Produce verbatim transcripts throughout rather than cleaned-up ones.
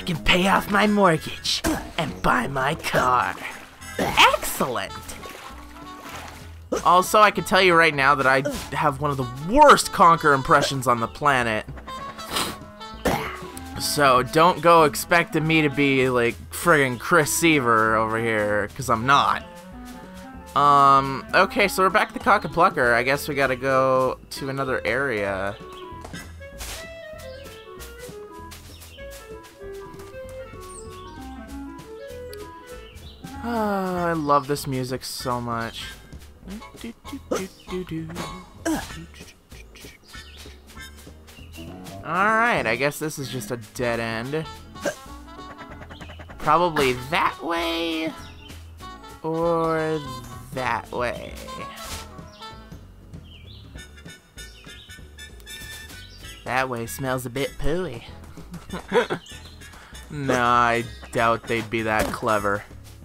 can pay off my mortgage and buy my car. Excellent! Also, I can tell you right now that I have one of the worst Conker impressions on the planet. So don't go expecting me to be like friggin' Chris Seaver over here, because I'm not. Um, okay, so we're back to Cock and Plucker. I guess we gotta go to another area. Oh, I love this music so much. Alright, I guess this is just a dead end. Probably that way or that way. That way smells a bit pooey. No, I doubt they'd be that clever.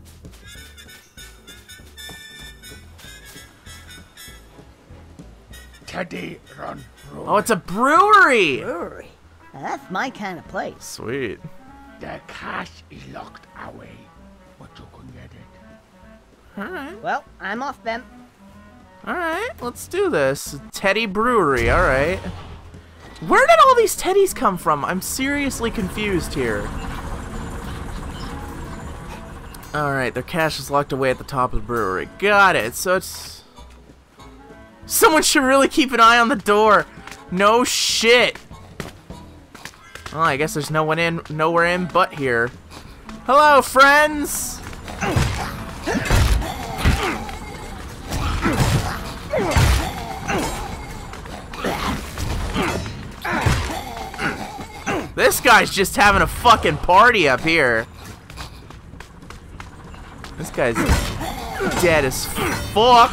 Teddy, run, run. Oh, it's a brewery! Brewery? Now that's my kind of place. Sweet. The cash is locked away, but you can get it. Alright. Well, I'm off then. Alright, let's do this. Teddy Brewery, alright. Where did all these Teddies come from? I'm seriously confused here. Alright, their cash is locked away at the top of the brewery. Got it. So it's... Someone should really keep an eye on the door. No shit. Oh, I guess there's no one in, nowhere in but here. Hello, friends. This guy's just having a fucking party up here. This guy's dead as fuck.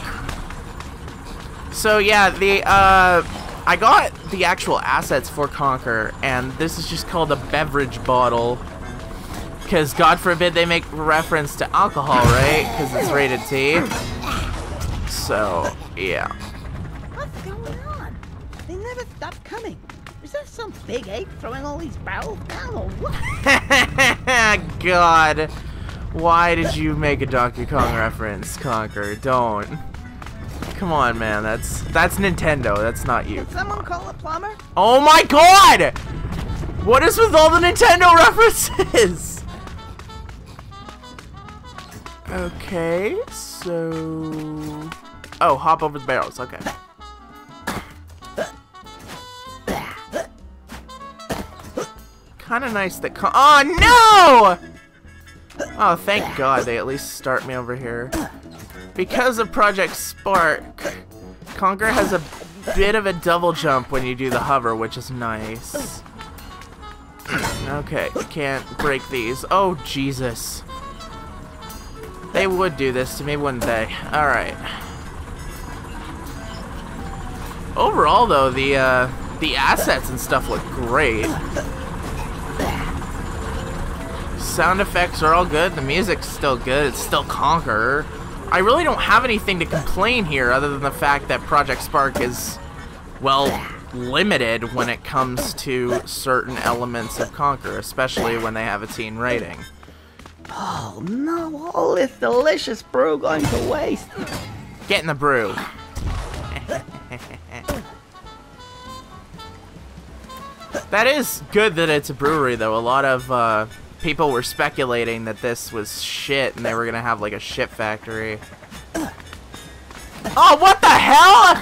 So yeah, the uh, I got the actual assets for Conker, and this is just called a beverage bottle. Because God forbid they make reference to alcohol, right? Because it's rated T. So yeah. What's going on? They never stop coming. Is there some big ape throwing all these barrels down or what? God, why did you make a Donkey Kong reference, Conker? Don't. Come on, man. That's that's Nintendo. That's not you. Did someone call a plumber? Oh my God! What is with all the Nintendo references? Okay, so... Oh, hop over the barrels. Okay. Kind of nice that con- Oh, no! Oh, thank God they at least start me over here. Because of Project Spark, Conker has a bit of a double jump when you do the hover, which is nice. Okay, can't break these. Oh, Jesus. They would do this to me, wouldn't they? Alright. Overall, though, the, uh, the assets and stuff look great. Sound effects are all good. The music's still good. It's still Conker. I really don't have anything to complain here other than the fact that Project Spark is, well, limited when it comes to certain elements of Conker, especially when they have a teen rating. Oh no, all this delicious brew going to waste. Get in the brew. That is good that it's a brewery, though. A lot of uh, people were speculating that this was shit and they were gonna have like a shit factory. Oh, what the hell?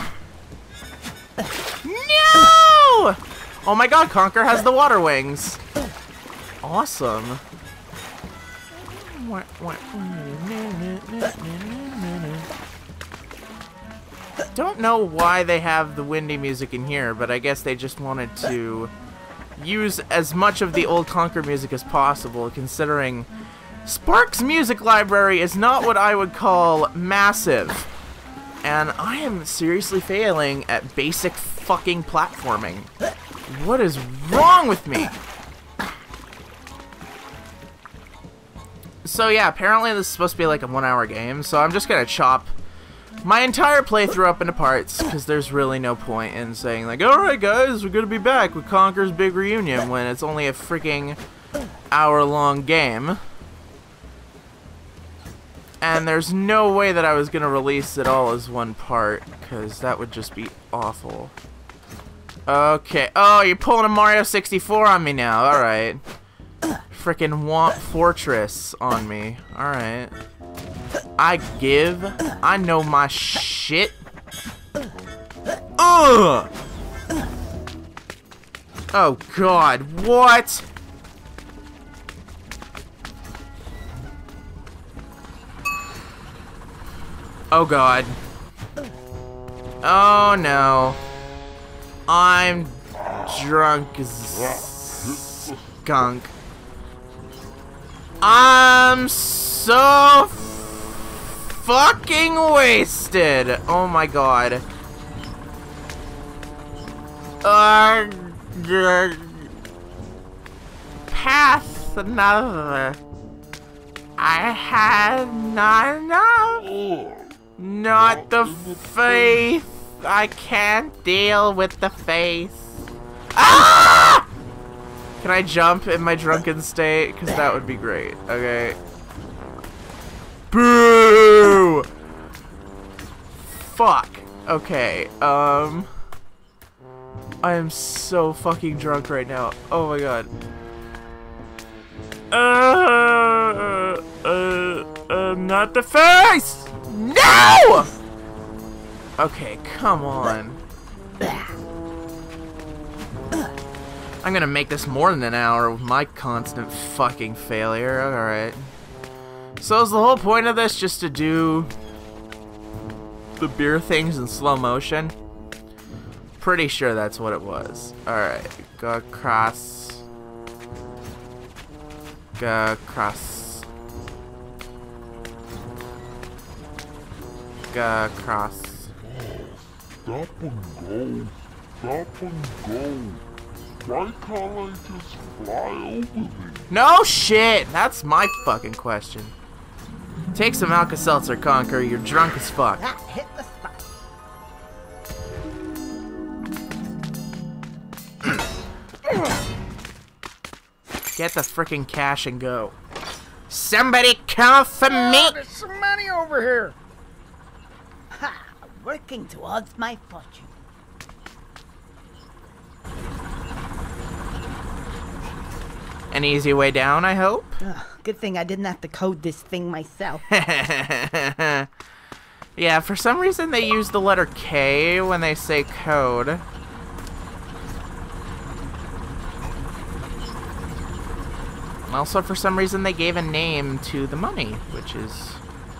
No! Oh my God, Conker has the water wings. Awesome. Don't know why they have the windy music in here, but I guess they just wanted to use as much of the old Conker music as possible, considering Spark's music library is not what I would call massive. And I am seriously failing at basic fucking platforming. What is wrong with me? So yeah, apparently this is supposed to be like a one hour game, so I'm just gonna chop my entire playthrough up into parts, because there's really no point in saying like, alright guys, we're gonna be back with Conker's Big Reunion, when it's only a freaking hour-long game. And there's no way that I was gonna release it all as one part, because that would just be awful. Okay. Oh, you're pulling a Mario sixty-four on me now. Alright. Frickin' Womp Fortress on me. Alright. I give. I know my shit. Ugh! Oh god, what? Oh god. Oh no. I'm drunk as skunk. I'm so fucking wasted. Oh my god. Uh, uh, path another. I had not enough. Not the faith. I can't deal with the face. Ah! Can I jump in my drunken state? Because that would be great. Okay. Boo! Fuck. Okay. Um. I am so fucking drunk right now. Oh my god. Uh. Uh. Uh. Not the face! No! Okay, come on. I'm gonna make this more than an hour with my constant fucking failure. Alright. So is the whole point of this just to do the beer things in slow motion? Pretty sure that's what it was. Alright, go across. Go across. Go across. Stop and go. Stop and go. Why can't I just fly over these? No shit! That's my fucking question. Take some Alka-Seltzer, Conker. You're drunk as fuck. That hit the spot. Get the frickin' cash and go. Somebody come for me! Oh, there's some money over here. Ha! Working towards my fortune. An easy way down, I hope? Ugh, good thing I didn't have to code this thing myself. Yeah, for some reason they use the letter K when they say code. Also, for some reason they gave a name to the money, which is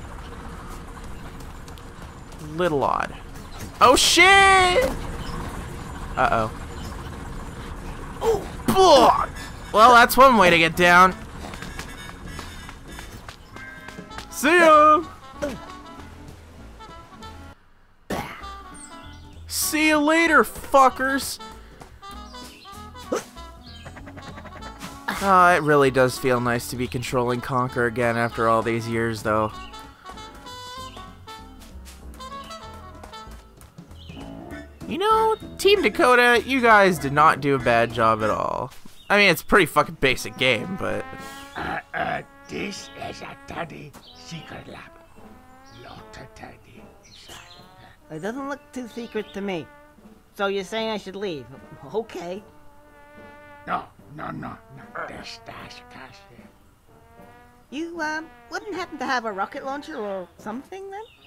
a little odd. Oh shit! Uh-oh. Oh, fuck! Well, that's one way to get down. See ya! See you later, fuckers! Oh, it really does feel nice to be controlling Conker again after all these years, though. You know, Team Dakota, you guys did not do a bad job at all. I mean, it's a pretty fucking basic game, but... Uh, uh, this is a Teddy secret lab. Lot of Teddy inside. It doesn't look too secret to me. So you're saying I should leave? Okay. No, no, no, no. The stash cash here. You, uh, wouldn't happen to have a rocket launcher or something,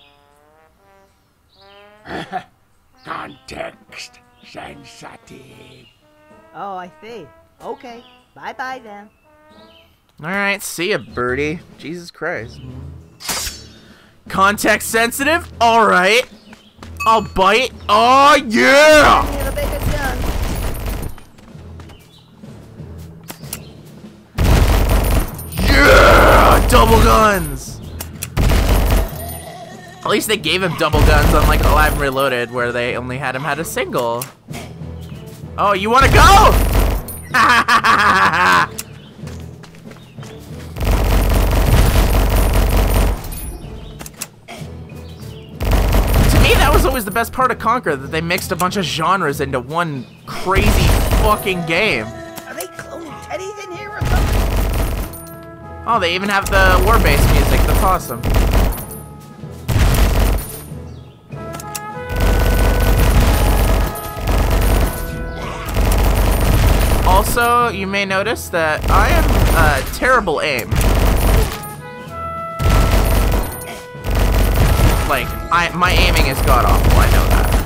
then? Context sensitive. Oh, I see. Okay. Bye-bye, then. Alright, see ya, birdie. Jesus Christ. Context sensitive? Alright. I'll bite. Oh, yeah! Need a bigger gun. Yeah! Double guns! At least they gave him double guns, unlike Alive and Reloaded, where they only had him had a single. Oh, you wanna go? To me, that was always the best part of Conker, that they mixed a bunch of genres into one crazy fucking game. Are they cloning teddies in here or something? Oh, they even have the war-based music. That's awesome. Also, you may notice that I am uh, terrible aim. Like, I my aiming is god-awful, I know that.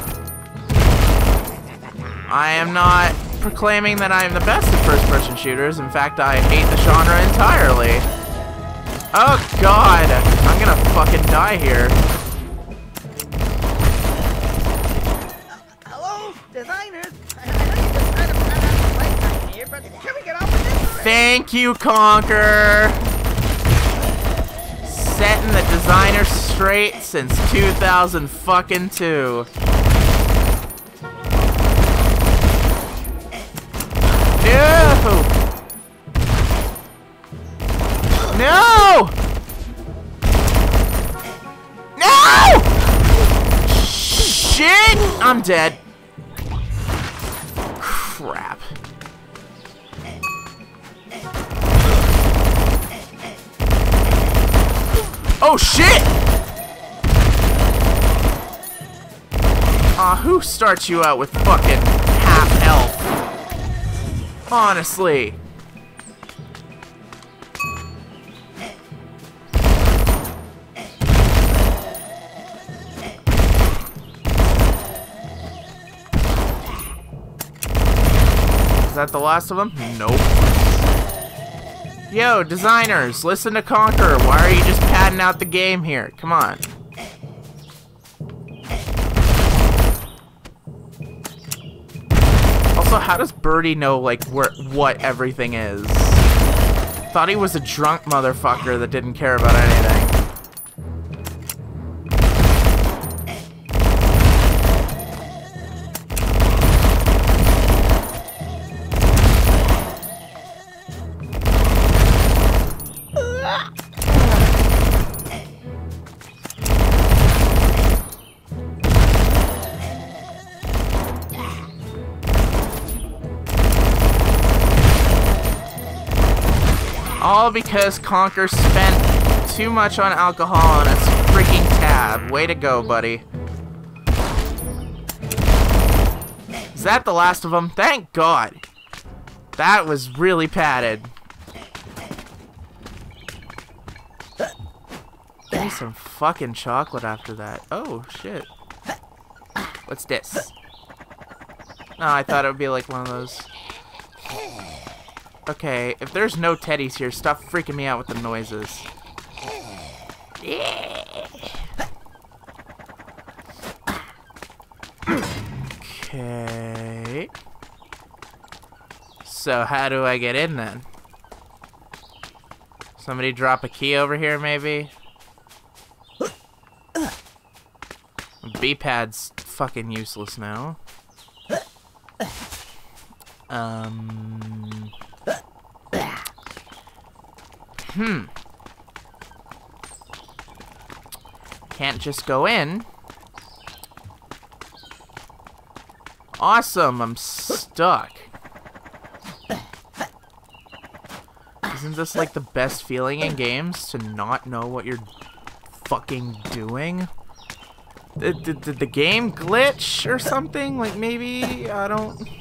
I am not proclaiming that I am the best at first-person shooters. In fact, I hate the genre entirely. Oh god, I'm gonna fucking die here. Hello, designers. I, I know you just kind of ran out of playtime here, but can we get off with this? Thank you, Conker. Setting the designer straight since two thousand fucking two. No! No! No! Shit! I'm dead. Crap. Oh shit! Aw, uh, who starts you out with fucking half health? Honestly. Is that the last of them? Nope. Yo, designers, listen to Conker. Why are you just padding out the game here? Come on. Also, how does Birdie know, like, where, what everything is? Thought he was a drunk motherfucker that didn't care about anything. All because Conker spent too much on alcohol on his freaking tab. Way to go, buddy. Is that the last of them? Thank God. That was really padded. Give me some fucking chocolate after that. Oh, shit. What's this? No, I thought it would be like one of those. Okay, if there's no Tediz here, stop freaking me out with the noises. Okay. So how do I get in then? Somebody drop a key over here, maybe? B-pad's fucking useless now. Um... Hmm. Can't just go in. Awesome, I'm stuck. Isn't this like the best feeling in games, to not know what you're fucking doing? Did, did, did the game glitch or something? Like maybe, I don't...